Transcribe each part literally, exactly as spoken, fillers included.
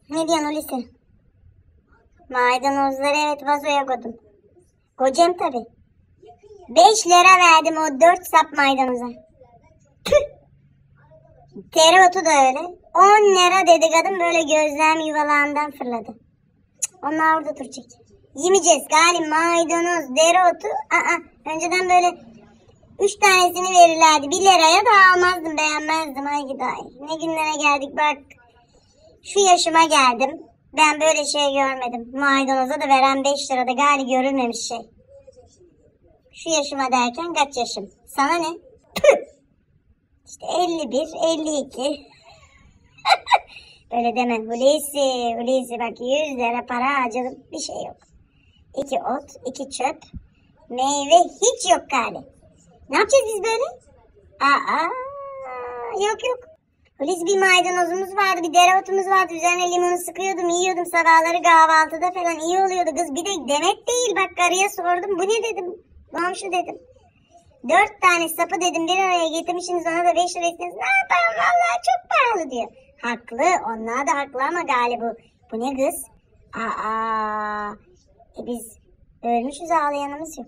Ne diyorsun Hulusi? Maydanozları evet vazoya koydum. Kocam tabi. Beş lira verdim o dört sap maydanoza. Tüh. Tereotu da öyle. On lira dedi kadın, böyle gözlem yuvalarından fırladı. Cık, onlar orada duracak. Yemeyeceğiz galiba maydanoz, dereotu. Aa, önceden böyle üç tanesini verirlerdi. Bir liraya da almazdım, beğenmezdim. Ay giday. Ne günlere geldik bak. Şu yaşıma geldim. Ben böyle şey görmedim. Maydanoza da veren beş lirada gali görülmemiş şey. Şu yaşıma derken kaç yaşım? Sana ne? İşte elli bir, elli iki. Böyle deme Hulusi, Hulusi bak yüz lira para harcadım, bir şey yok. İki ot, iki çöp, meyve hiç yok gali. Ne yapacağız biz böyle? Aa, yok yok. Hulusi bir maydanozumuz vardı, bir dereotumuz vardı. Üzerine limonu sıkıyordum, yiyordum sabahları kahvaltıda falan, iyi oluyordu kız. Bir de demet değil, bak karıya sordum. Bu ne dedim? Komşu dedim. Dört tane sapı dedim bir araya getirmişsiniz, ona da beş lira istediniz. Ne yapalım vallahi çok pahalı diyor. Haklı, onlar da haklı ama galiba bu ne kız? Aa, e biz ölmüşüz, ağlayanımız yok.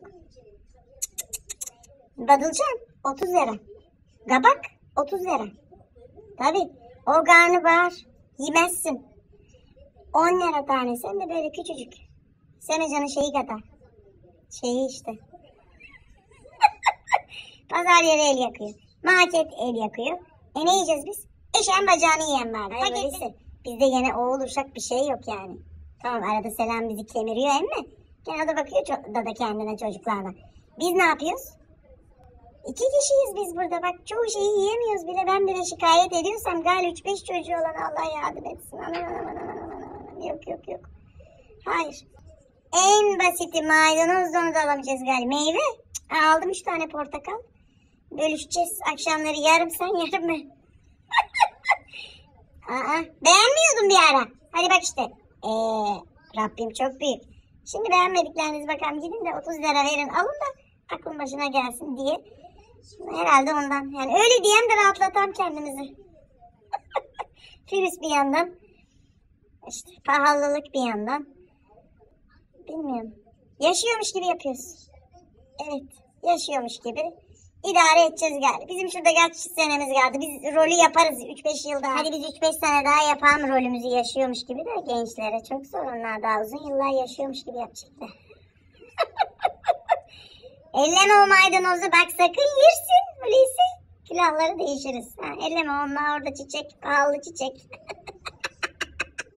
Badılcan otuz lira. Kabak otuz lira. Tabi o karnabahar yemezsin. on lira tanesi, hem de böyle küçücük. Semecanın şeyi kadar. Şeyi işte. Pazar yeri el yakıyor. Market el yakıyor. E ne yiyeceğiz biz? Eşeğin bacağını yiyen var. Hayır, bizde yine oğul uşak bir şey yok yani. Tamam arada selam bizi kemiriyor ama gene de bakıyor da da kendine çocuklarla. Biz ne yapıyoruz? İki kişiyiz biz burada. Bak çoğu şeyi yiyemiyoruz bile. Ben bile şikayet ediyorsam galiba üç beş çocuğu olan Allah yardım etsin. Aman aman aman aman. Yok yok yok. Hayır. En basiti maydanoz, onu da alamayacağız galiba. Meyve. Cık, aldım üç tane portakal. Bölüşeceğiz. Akşamları yarım sen yarım ben. Aa, beğenmiyordum bir ara. Hadi bak işte. Ee, Rabbim çok büyük. Şimdi beğenmedikleriniz bakalım gidin de otuz lira verin alın da aklın başına gelsin diye. Herhalde ondan. Yani öyle diyen de rahatlatam kendimizi. Virüs bir yandan. İşte pahalılık bir yandan. Bilmiyorum. Yaşıyormuş gibi yapıyoruz. Evet. Yaşıyormuş gibi. İdare edeceğiz galiba. Bizim şurada kaç senemiz kaldı. Biz rolü yaparız üç beş yılda. Hadi biz üç beş sene daha yapalım rolümüzü, yaşıyormuş gibi de gençlere çok zor, onlar daha uzun yıllar yaşıyormuş gibi yapacaklar. Elleme o maydanozu bak, sakın yersin Hulusi. Külahları değişiriz. Ha, elleme, onlar orada çiçek, pahalı çiçek.